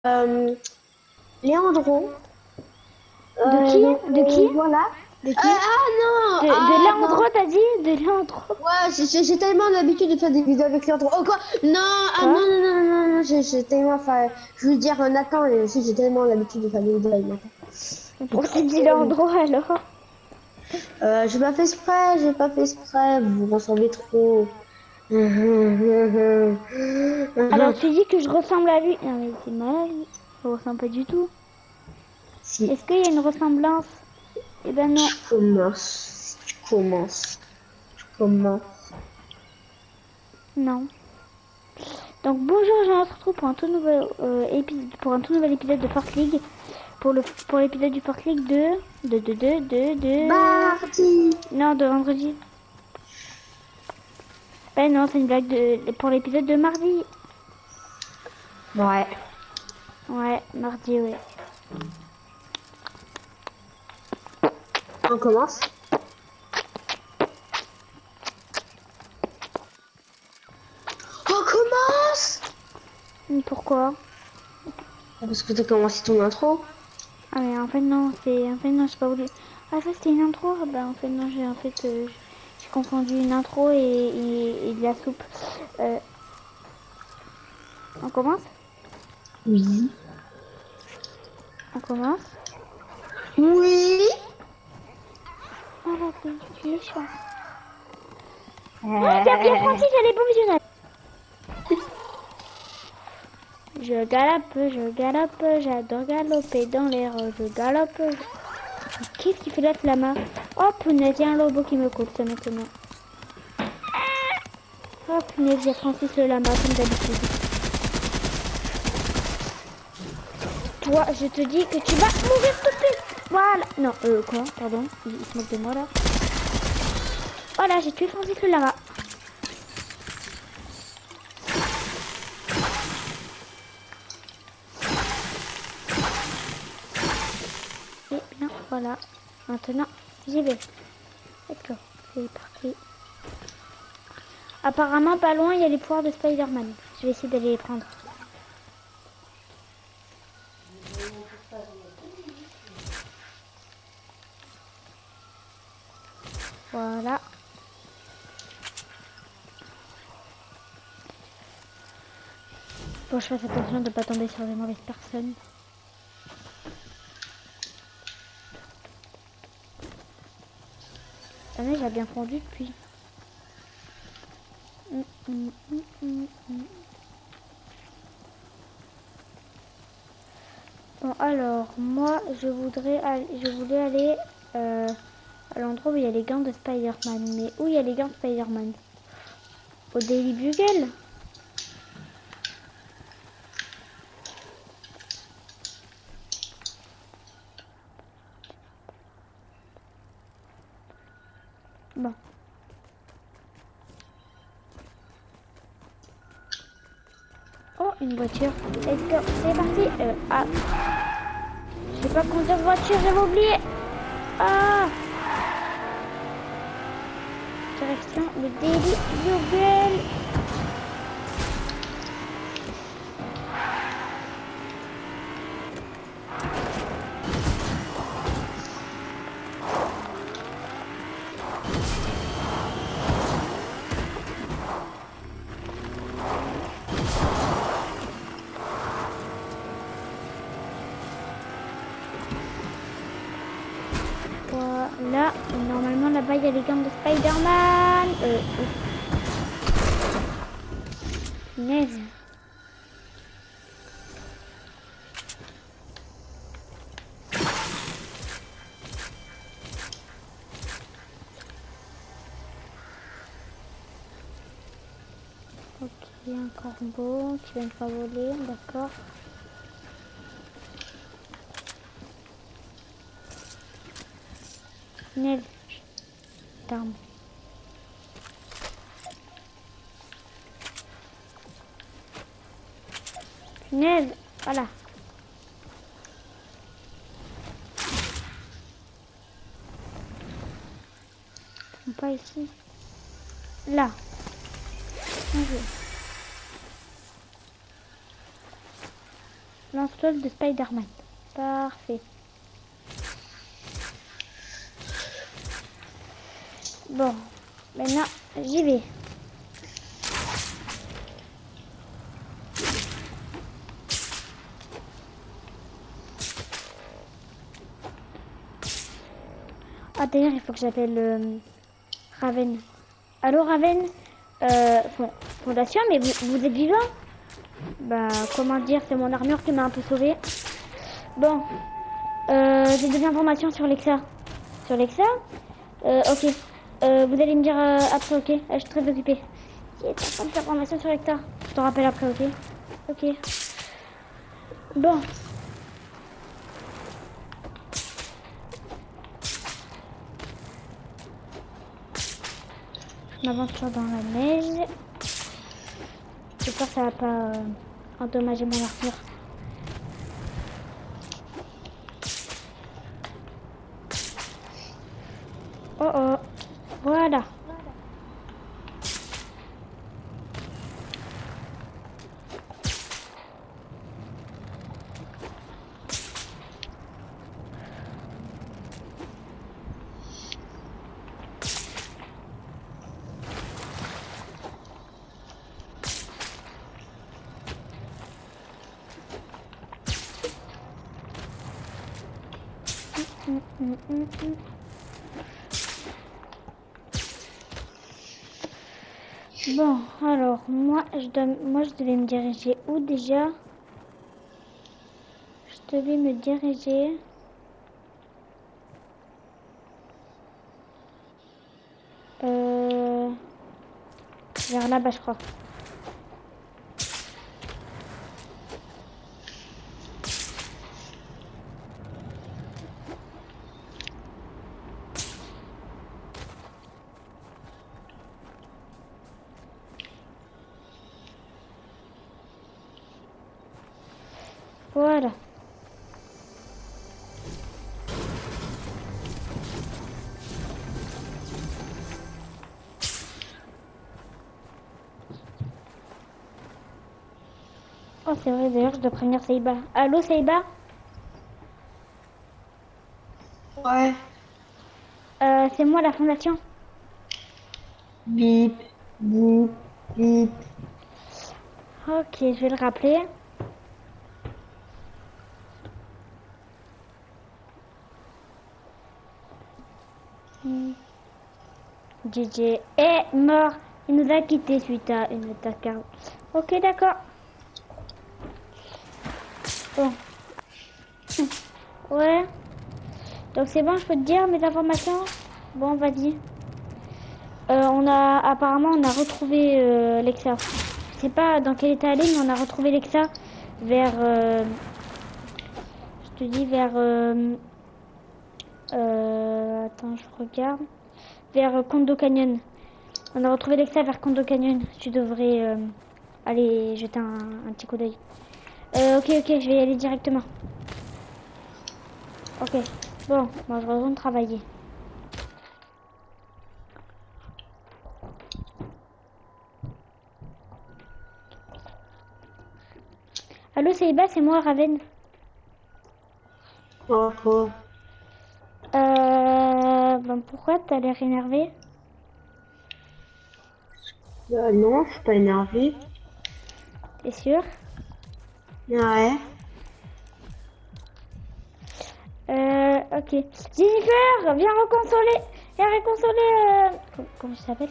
Léandro. De qui? De qui? Voilà. De qui? Ah non! De Léandro, non. t'as dit? De Léandro? Ouais, j'ai tellement l'habitude de faire des vidéos avec Léandro. Oh quoi? Non, ah non, Quoi? non, non, non, non, j'ai tellement fait. Je veux dire, Nathan, et aussi, j'ai tellement l'habitude de faire des vidéos avec Nathan. J'ai Pourquoi trop, t'as dit trop l'habitude. Léandro alors? J'ai pas fait exprès, j'ai pas fait exprès. Vous vous ressemblez trop. Alors tu dis que je ressemble à lui. Non mais c'est malade. Je ressemble pas du tout. Si Est-ce qu'il y a une ressemblance? Eh ben non. tu commences, si tu commences, tu commences. Non. Donc bonjour, je me retrouve pour un tout nouvel épisode de Force League. Pour l'épisode du Force League Mardi. non, de vendredi. Ben non, c'est une blague pour l'épisode de mardi. Ouais. Ouais, mardi, ouais. On commence. On commence. Pourquoi? Parce que t'as commencé ton intro. Ah mais en fait non, j'ai pas voulu. Ah ça c'était une intro. Ah, bah en fait non, j'ai confondu une intro et de la soupe. On commence? Oui. On commence? Oui. Ah là, t'es méchant. Il y a Francis, elle est professionnelle. Je galope, j'adore galoper dans l'air, je galope. Qu'est-ce qu'il fait là, Flama? Oh punaise, il y a un lobo qui me court, ça maintenant. Oh punaise, il y a Francis le lama, comme d'habitude. Toi, je te dis que tu vas mourir tout de suite. Voilà. Non, quoi? Pardon, il se moque de moi là. Voilà, j'ai tué Francis le lama. Et bien, voilà. Maintenant, j'y vais. D'accord, c'est parti. Apparemment, pas loin, il y a les pouvoirs de Spider-Man. Je vais essayer d'aller les prendre. Voilà. Bon, je fasse attention de ne pas tomber sur les mauvaises personnes. La neige a bien fondu depuis. Bon, alors, moi, je voulais aller à l'endroit où il y a les gants de Spider-Man. Mais où il y a les gants de Spider-Man? Au Daily Bugle? Bon. Oh, une voiture. Let's go, c'est parti. Ah. Je sais pas conduire de voiture, j'avais oublié. Ah. Direction le Daily Bugle. Voilà, normalement là-bas il y a les gants de Spider-Man. Punaise. Ok, un corbeau qui vient de pas voler, d'accord. Punaise. D'armes. Punaise, voilà. Pas ici. Là. Un jeu. Lance-toile de Spider-Man. Parfait. Bon, maintenant, j'y vais. Ah, d'ailleurs, il faut que j'appelle Raven. Allô, Raven? Fondation, mais vous êtes vivant? Bah, comment dire, c'est mon armure qui m'a un peu sauvé. Bon, j'ai des informations sur Lexa. Sur Lexa? Ok. Vous allez me dire après, ok? Je suis très occupée. J'ai pas de informations sur Lexa. Je te rappelle après, ok? Ok. Bon. Je m'avance toujours dans la neige. J'espère que ça va pas endommager mon armure. Oh oh. Voilà. Bon, alors, moi, je devais me diriger où déjà? Je devais me diriger... vers là-bas, je crois. Voilà. Oh, c'est vrai, d'ailleurs, je dois prévenir Saïba. Allô, Saïba? Ouais. C'est moi, la fondation. Bip, bip, bip. Ok, je vais le rappeler. DJ est mort. Il nous a quitté suite à une attaque. Ok, d'accord. Bon. Ouais. Donc c'est bon, je peux te dire mes informations? Bon, vas-y. Apparemment, on a retrouvé Lexa. Je sais pas dans quel état elle est, mais on a retrouvé Lexa vers, je te dis vers, attends, je regarde, vers Kondo Canyon. On a retrouvé Lexa vers Kondo Canyon. Tu devrais aller jeter un petit coup d'œil. Ok, je vais y aller directement. Ok, bon, moi je retourne travailler. Allô, Saïba, c'est moi, Raven. Oh, oh. Ben pourquoi t'as l'air énervé? Non, je suis pas énervé. T'es sûr? Ouais. Ok. Jennifer, viens reconsoler. Viens reconsoler. Comment ça s'appelle?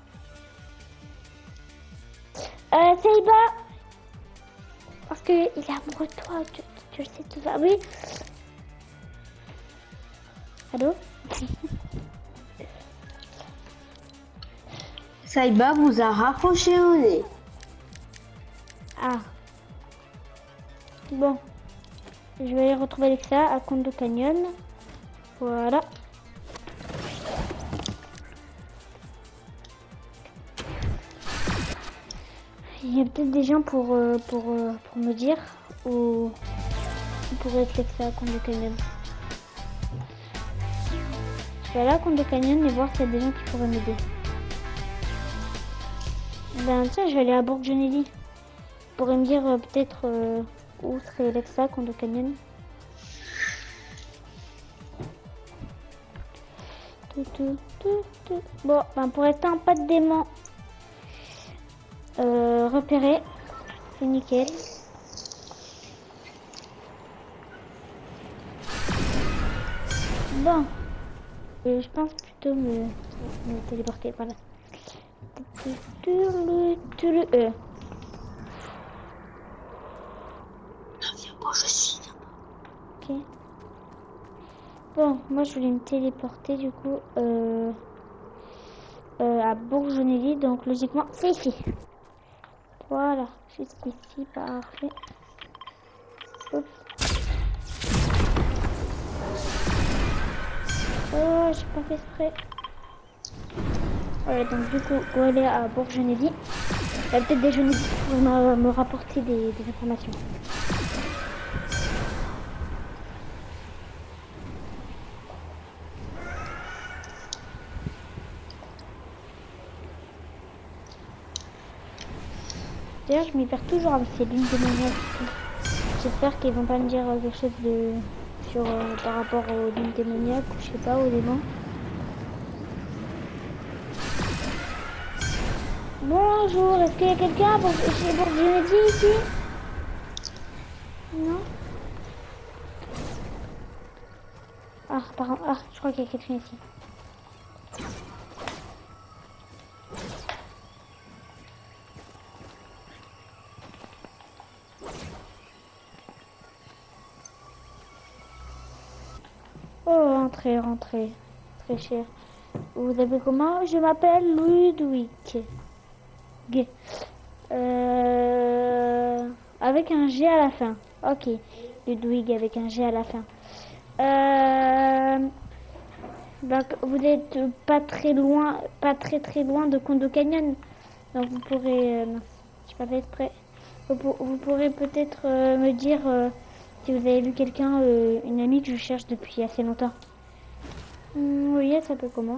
Saïba. Parce que il est amoureux de toi. Tu le sais tout ça. Oui. Allô? Saïba vous a raccroché au nez. Ah. Bon. Je vais aller retrouver Alexa à Kondo Canyon. Voilà. Il y a peut-être des gens pour me dire où pourrait être Alexa à Kondo Canyon. Je vais aller à Kondo Canyon et voir s'il y a des gens qui pourraient m'aider. Ben tiens, je vais aller à Bourg-Genelli. Pourrait me dire peut-être Où serait Lexa, Kondo Canyon? Bon, ben pour l'instant, pas de démon repéré. C'est nickel. Bon, je pense plutôt me téléporter. Voilà. Je suis. Ok. Bon, moi je voulais me téléporter du coup à Bourgenelli, donc logiquement c'est ici. Voilà, juste ici, parfait. Oups. Oh, j'ai pas fait exprès. Voilà, donc du coup, on va aller à Bourgenelli. Il y a peut-être des jeunes qui vont me rapporter des informations. D'ailleurs, je m'y perds toujours avec ces lignes de manière. J'espère qu'ils vont pas me dire quelque chose de sur par rapport aux lignes démoniaques ou je sais pas, aux démons. Bonjour, est-ce qu'il y a quelqu'un chez Bourgenelli ici? Non. Ah, pardon, ah, je crois qu'il y a quelqu'un ici. Oh, rentrez, rentrez. Très cher. Vous avez comment? Je m'appelle Ludwig. Avec un G à la fin. Ok. Ludwig avec un G à la fin. Donc vous n'êtes pas très loin, pas très loin de Kondo Canyon. Donc vous pourrez, j'ai pas fait exprès. Vous pourrez peut-être me dire si vous avez vu quelqu'un, une amie que je cherche depuis assez longtemps. Oui, ça peut comment?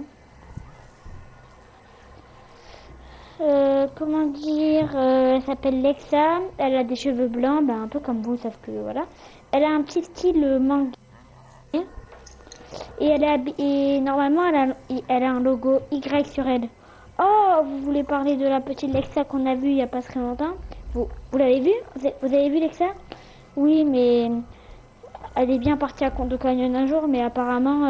Comment dire, elle s'appelle Lexa, elle a des cheveux blancs, ben, un peu comme vous, sauf que voilà. Elle a un petit style manga. Et et normalement, elle a un logo Y sur elle. Oh, vous voulez parler de la petite Lexa qu'on a vue il n'y a pas très longtemps? Vous l'avez vue? Vous avez vu Lexa? Oui, mais elle est bien partie à Kondo Canyon un jour, mais apparemment,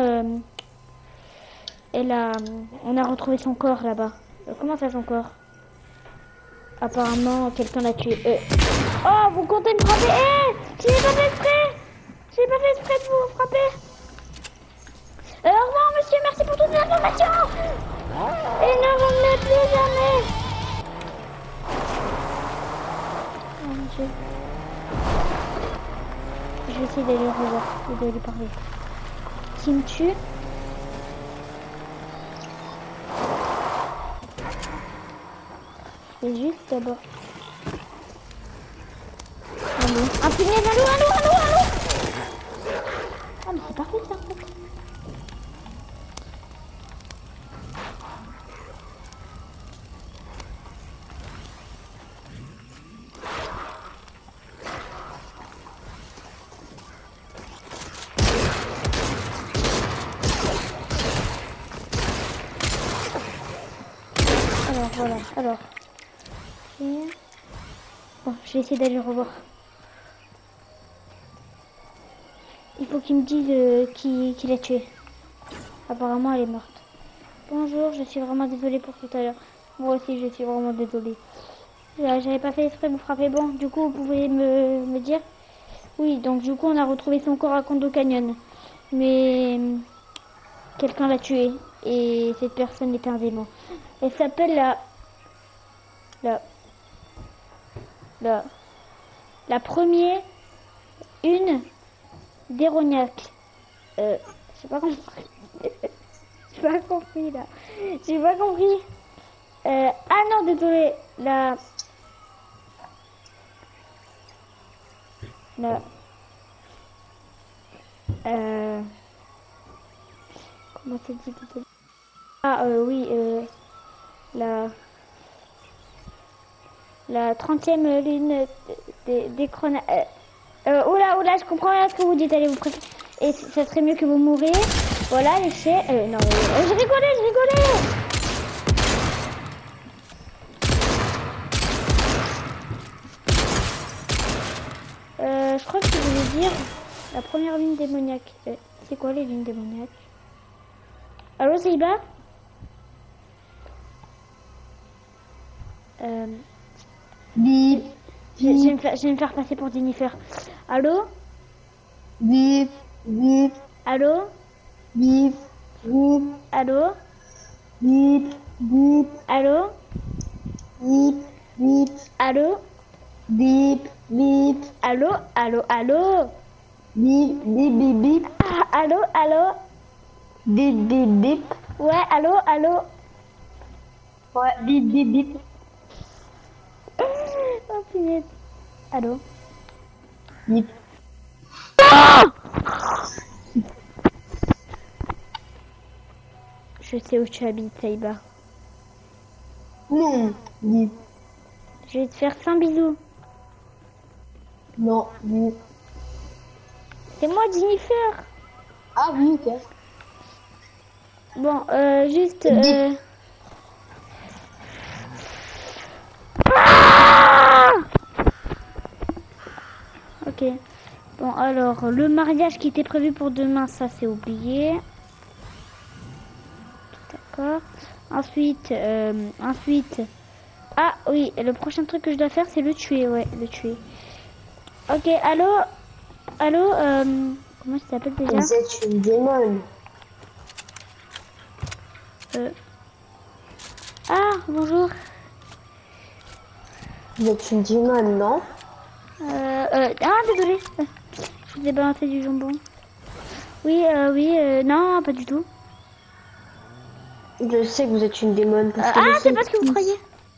on a retrouvé son corps là-bas. Comment ça, son corps? Apparemment, quelqu'un l'a tué. Oh, vous comptez me frapper? J'ai pas fait exprès! J'ai pas fait exprès de vous frapper! Au revoir, monsieur, merci pour toutes les informations! Et ne revenez plus jamais! Oh mon Dieu. Je vais essayer d'aller le revoir et de lui parler. Qui me tue? Je vais juste d'abord. Allô? Un punaise, allô! Ah mais c'est parfait ça en fait. Alors voilà, alors. Bon, je vais essayer d'aller le revoir. Il faut qu'il me dise qui l'a tué. Apparemment, elle est morte. Bonjour, je suis vraiment désolée pour tout à l'heure. Moi aussi, je suis vraiment désolée. J'avais pas fait exprès de vous frapper. Bon, du coup, vous pouvez me dire? Oui, donc du coup, on a retrouvé son corps à Kondo Canyon. Mais quelqu'un l'a tué. Et cette personne est un démon. Elle s'appelle la première, une d'Hérognac. J'ai pas compris. J'ai pas compris là. J'ai pas compris. Ah non, désolé. Comment c'est dit, désolé. Ah oui, la 30e lune des chronages. Oula, oula, je comprends rien à ce que vous dites. Allez, vous préférez... Et ça serait mieux que vous mouriez. Voilà, laissez... non, je rigolais, je rigolais. Je crois que je voulais dire la première lune démoniaque. C'est quoi les lunes démoniaques? Allô, Seiba? Bip. Je vais me faire passer pour Jennifer. Allô? Bip. Bip. Allô? Bip. Bip. Allô? Bip. Bip. Allô? Bip. Bip. Allô? Bip. Bip. Allô? Allô? Allô? Bip. Bip. Bip. Bip. Ah, allô? Allô? Bip. Bip. Bip. Ouais, allô? Allô? Ouais, bip. Bip. Bip. Oh, punaise. Allô? Bip. Je sais où tu habites, Saïba. Non. Bip. Je vais te faire 100 bisous. Non. Bip. C'est moi, Jennifer. Ah oui, ok. Bon, juste... Dis. Ok. Bon, alors, le mariage qui était prévu pour demain, ça c'est oublié. D'accord. Ensuite, Ah oui, le prochain truc que je dois faire, c'est le tuer, ouais, le tuer. Ok, allô? Allô, comment ça s'appelle déjà? Vous êtes une démon. Ah, bonjour. Vous êtes une démon, non? Ah, désolé. Je vous ai balancé du jambon. Oui, non, pas du tout. Je sais que vous êtes une démon. Parce que C'est pas ce que vous croyez.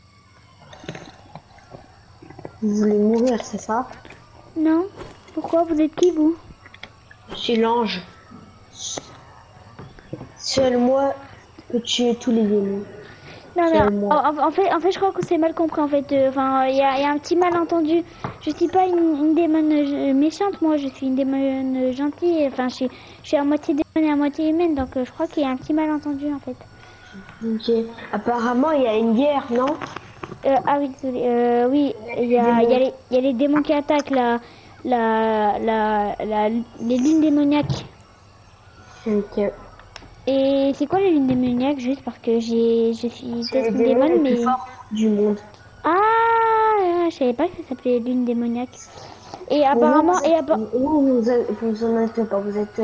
Vous voulez mourir, c'est ça? Non. Pourquoi? Vous êtes qui, vous? Je suis l'ange. Seul moi peut tuer tous les démons. Non, Seul non. moi. En fait, je crois que c'est mal compris. En fait, enfin, il y a un petit malentendu. Je suis pas une démon méchante, moi. Je suis une démon gentille. Enfin, je suis à moitié démon et à moitié humaine, donc je crois qu'il y a un petit malentendu, en fait. Ok. Apparemment, il y a une guerre, non? Ah oui, désolé. Oui, il y a les démons qui attaquent les lunes démoniaques. Ok. Et c'est quoi les lunes démoniaques? Juste parce que je suis C'est les une démons les démon, plus mais... forts du monde. Ah, je savais pas que ça s'appelait lune démoniaque. Et apparemment, Vous en êtes pas.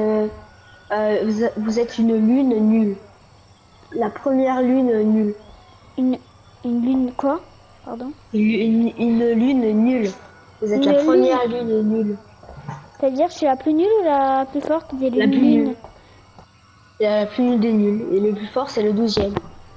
Vous êtes une lune nulle. La première lune nulle. une lune quoi? Pardon? Une lune nulle. Vous êtes Une la première lune nulle. C'est-à-dire, je suis la plus nulle ou la plus forte des La lunes plus lunes? nulle. La plus nulle des nuls. Et le plus fort, c'est le 12e.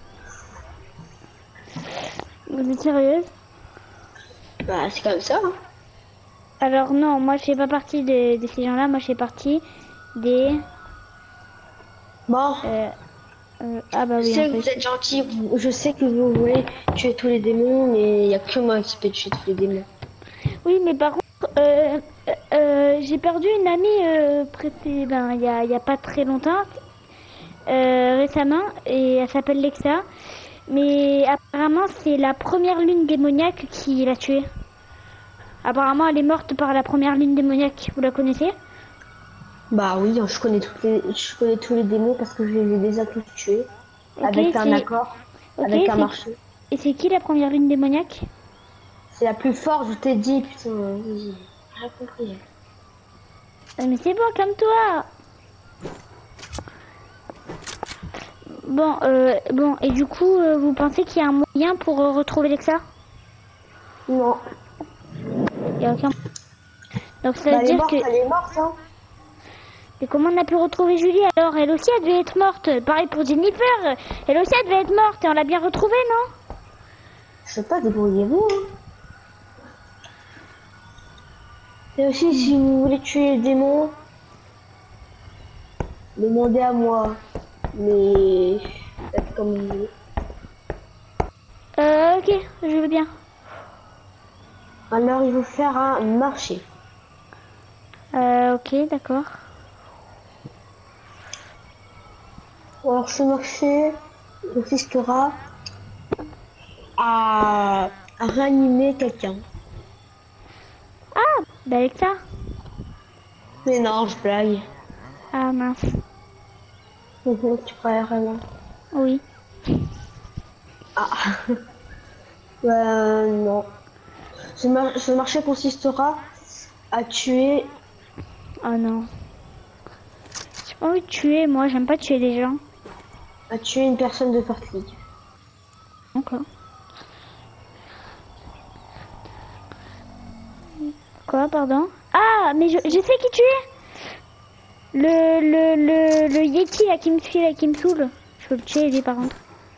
Vous êtes sérieuse? Bah, c'est comme ça. Hein. Alors non, moi je fais pas partie de ces gens-là. Moi je fais partie des... Bon. Ah bah Je oui, sais en que fait. vous êtes gentil. Je sais que vous voulez tuer tous les démons, mais il n'y a que moi qui peux tuer tous les démons. Oui, mais par contre, j'ai perdu une amie il y a pas très longtemps, récemment, et elle s'appelle Lexa. Mais apparemment, c'est la première lune démoniaque qui l'a tuée. Apparemment, elle est morte par la première lune démoniaque. Vous la connaissez? Bah oui, je connais tous les démons parce que je les ai déjà tous tués. Ok, avec un accord, avec un marché. Et c'est qui la première lune démoniaque? C'est la plus forte, je t'ai dit, putain, j'ai rien compris. Mais c'est bon, calme-toi. Bon, et du coup, vous pensez qu'il y a un moyen pour retrouver Lexa? Non. Il n'y a aucun. Donc ça Bah, veut dire elle est morte, hein. Et comment on a pu retrouver Julie alors? Elle aussi, elle devait être morte. Pareil pour Jennifer. Elle aussi, elle devait être morte. Et on l'a bien retrouvée, non? Je sais pas, débrouillez-vous. Hein. Et aussi, si vous voulez tuer les démons, demandez à moi. Mais faites comme vous voulez. Ok, je veux bien. Alors, il faut faire un marché. Ok, d'accord. Alors, ce marché consistera à réanimer quelqu'un. Bah avec ça. Mais non, je blague. Ah mince. Tu croyais vraiment. Oui. Ah, non. Ce marché consistera à tuer, Oh non. J'ai pas envie de tuer, moi, j'aime pas tuer les gens. une personne de Fortnite League. Encore. Quoi, pardon? Ah, mais je sais qui tu es. Le Yeti là qui me suit, là, qui me saoule. Je peux le tuer lui par contre.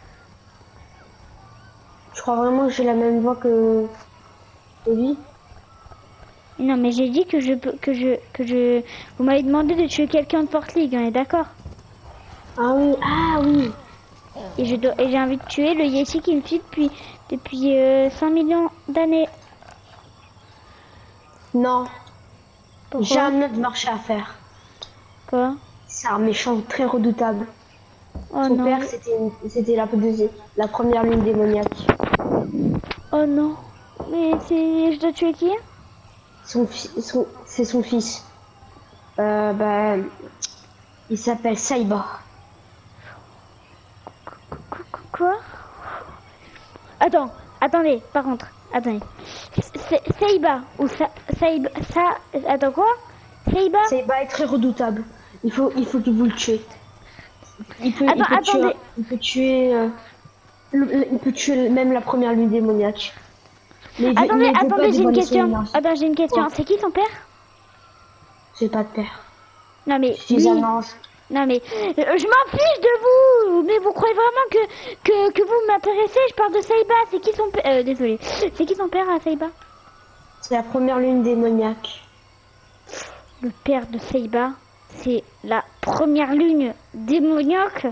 Je crois vraiment que j'ai la même voix que lui. Non, mais j'ai dit que vous m'avez demandé de tuer quelqu'un de Forte League, on est d'accord? Ah oui. Et j'ai envie de tuer le Yeti qui me suit depuis 100 millions d'années. Non, j'ai Pourquoi? un autre marché à faire. Quoi? C'est un méchant très redoutable. Oh Son non. père, c'était la première lune démoniaque. Oh non. Mais je dois tuer qui? C'est son fils. Il s'appelle Saiba. Quoi? Attendez, par contre, attendez. Saiba ou Saiba, attends quoi? Saiba? Saiba est très redoutable. Il faut que vous le tuez. Il peut tuer même la première lune démoniaque. Attendez, j'ai une question. Attends, j'ai une question. C'est qui ton père? J'ai pas de père. Non mais Je suis un ange. Non mais je m'en fiche de vous. Mais vous croyez vraiment que vous m'intéressez? Je parle de Saiba. C'est qui son père? Désolé. C'est qui son père à Saiba? C'est la première lune démoniaque. Le père de Saiba, c'est la première lune démoniaque.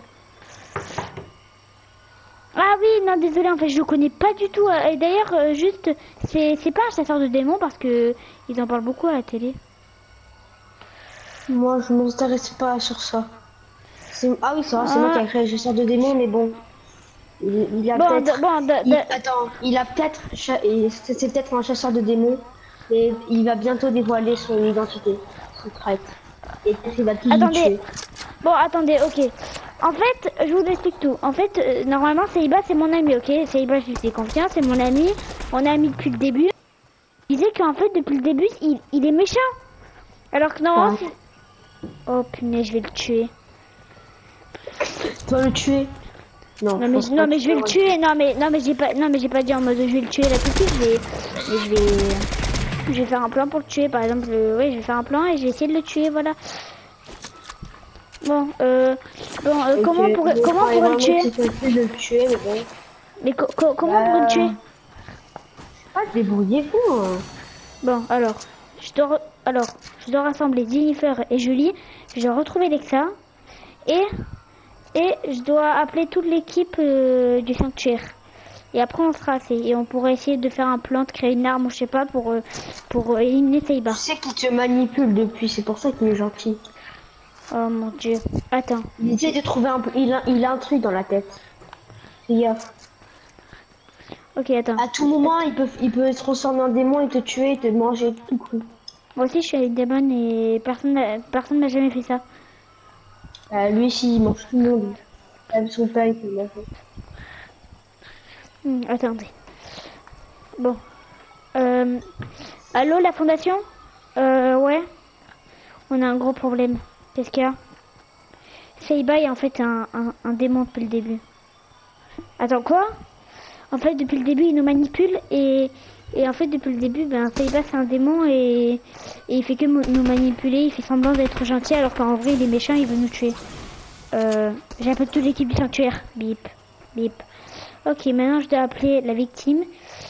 Ah oui, non, désolé, en fait, je le connais pas du tout. Et d'ailleurs, juste, c'est pas un chasseur de démons parce que ils en parlent beaucoup à la télé. Moi, je m'intéresse pas sur ça. Ah oui, c'est moi qui ai créé le chasseur de démons, mais bon. Il a peut-être... c'est peut-être un chasseur de démons, et il va bientôt dévoiler son identité, son trait. Et il va tout tuer. Bon, attendez, ok. En fait, je vous explique tout. En fait, normalement, Saiba, c'est mon ami, ok? Saiba, je lui fais confiance, c'est mon ami. On est amis depuis le début. Il disait qu'en fait, depuis le début, il est méchant. Alors que non. Oh punaise, je vais le tuer. Tu vas le tuer? Non, mais je vais le tuer. Non mais j'ai pas dit en mode je vais le tuer là tout de suite. Je vais faire un plan pour le tuer. Par exemple, ouais, je vais faire un plan et je vais essayer de le tuer, voilà. Bon, comment on pourrait le tuer? Mais comment on pourrait le tuer? Ah, débrouillez-vous. Bon, alors, je dois rassembler Jennifer et Julie. Je dois retrouver Lexa et je dois appeler toute l'équipe du sanctuaire. Et après on sera assez. Et on pourrait essayer de faire un plan, de créer une arme, ou je sais pas, pour éliminer Saiba. Tu sais qu'il te manipule depuis, c'est pour ça qu'il est gentil. Oh mon dieu. Attends. Il essaie de trouver un peu. Il a un truc dans la tête. Fais gaffe. Ok, attends. À tout moment, il peut se transformer en démon et te tuer et te manger tout cru. Moi aussi je suis avec Damon et personne n'a jamais fait ça. Lui aussi, il mange tout le monde. Même son père, il peut manger. Attendez. Bon. Allô, la fondation? Ouais. On a un gros problème. Qu'est-ce qu'il y a? Saiba est en fait un démon depuis le début. Attends, quoi? En fait, depuis le début, il nous manipule et en fait, depuis le début, Saiba c'est un démon et il fait que nous manipuler, il fait semblant d'être gentil alors qu'en vrai, il est méchant, il veut nous tuer. J'appelle toute l'équipe du sanctuaire. Bip, bip. Ok, maintenant je dois appeler la victime.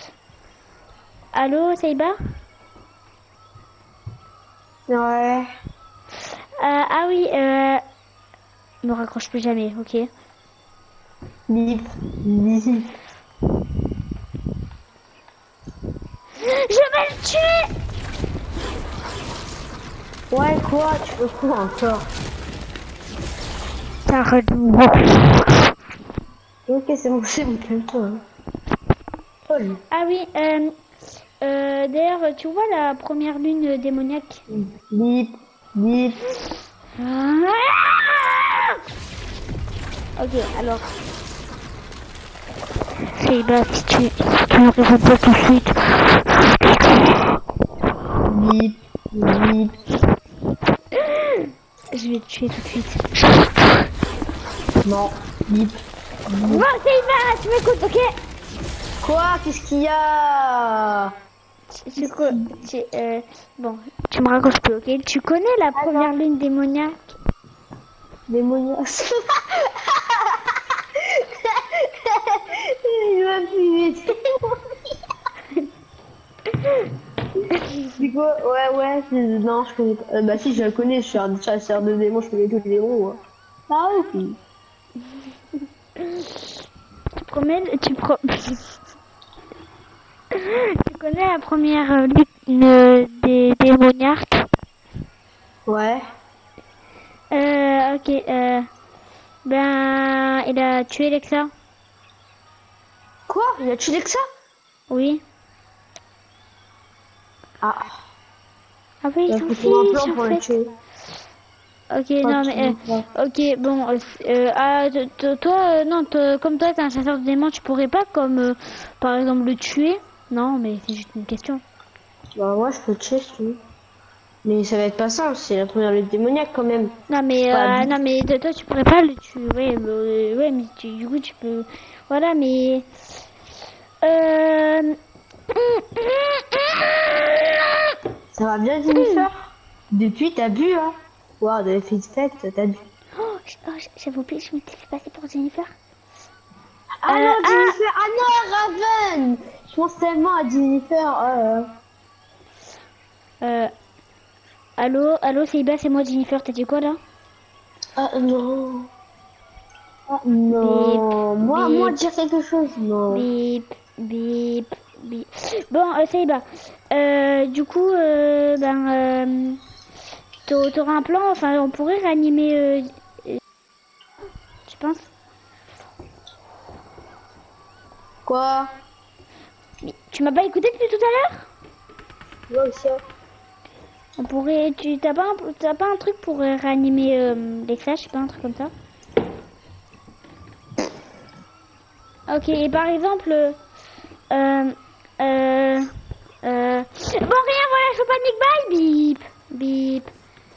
Allô, Saiba? Ouais. Ah oui, me raccroche plus jamais, ok? Bip, bip. Je vais le tuer! Ouais, quoi? Tu veux quoi encore? T'arrêtes. Ok, c'est bon, calme-toi. Hein. Paul. Ah oui, d'ailleurs, tu vois la première lune démoniaque? Bip, bip. Ah, ok, alors. C'est là, si tu ne réponds pas tout de suite. Bip, bip. Je vais te tuer tout de suite. Non, bip. Bon, c'est là, tu m'écoutes, ok? Quoi? Qu'est-ce qu'il y a? Bon, tu me racontes plus, ok? Tu connais la première lune démoniaque? Démoniaque. Il va plus C'est quoi? Ouais, non, je connais pas. Bah si, je la connais, je suis un chasseur de démons, je connais tous les démons. Hein. Ah ok. Tu connais la première lune des démoniaques? Ouais. Ok, ben, il a tué Lexa. Quoi? Il a tué que ça? Oui. Ah. Ah oui, Il a ils s'en foutu un plan fichent, pour en le fait. tuer. Ok, non, mais, ok, bon, toi, non, comme toi, t'es un chasseur de démons, tu pourrais pas, comme, par exemple, le tuer? Non, mais c'est juste une question. Bah moi je peux le tuer si tu veux. Mais ça va être pas simple, c'est la première lutte démoniaque quand même. Non, mais, Pas non, mais toi, tu pourrais pas le tuer, ouais, mais du coup, tu peux, voilà, mais, euh... Ça va bien Jennifer? Depuis t'as bu hein? Waouh, de fait t'as bu. J'avais oublié, je m'étais fait passer pour Jennifer. Ah non Jennifer, ah non Raven! Je pense tellement à Jennifer. Allô, c'est Iba, c'est moi Jennifer, t'as dit quoi là? Ah non. Ah non. Bip, Moi bip, dire quelque chose, non. bip, bip, bip. Bon, c'est Iba. Du coup, t'auras un plan, enfin, on pourrait réanimer, tu penses? Quoi? Mais tu m'as pas écouté depuis tout à l'heure? Moi aussi. On pourrait, t'as pas un truc pour réanimer Lexa, je sais pas, un truc comme ça? Ok, et par exemple, bon, rien, voilà, je veux pas de Nick Bye, bip, bip.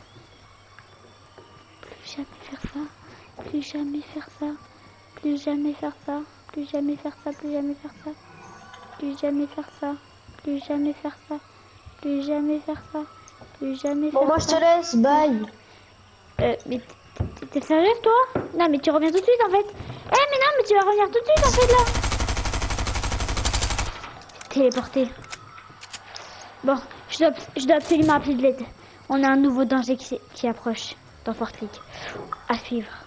Plus jamais faire ça, plus jamais faire ça, plus jamais faire ça, plus jamais faire ça, plus jamais faire ça, plus jamais faire ça, plus jamais faire ça, plus jamais faire ça, plus jamais faire ça. Bon, moi je te laisse, bye. Mais t'es sérieuse toi? Non, mais tu reviens tout de suite en fait. Eh, mais non, mais tu vas revenir tout de suite en fait là. Téléporté. Bon, je dois absolument appeler de l'aide. On a un nouveau danger qui approche dans Fortnite. À suivre.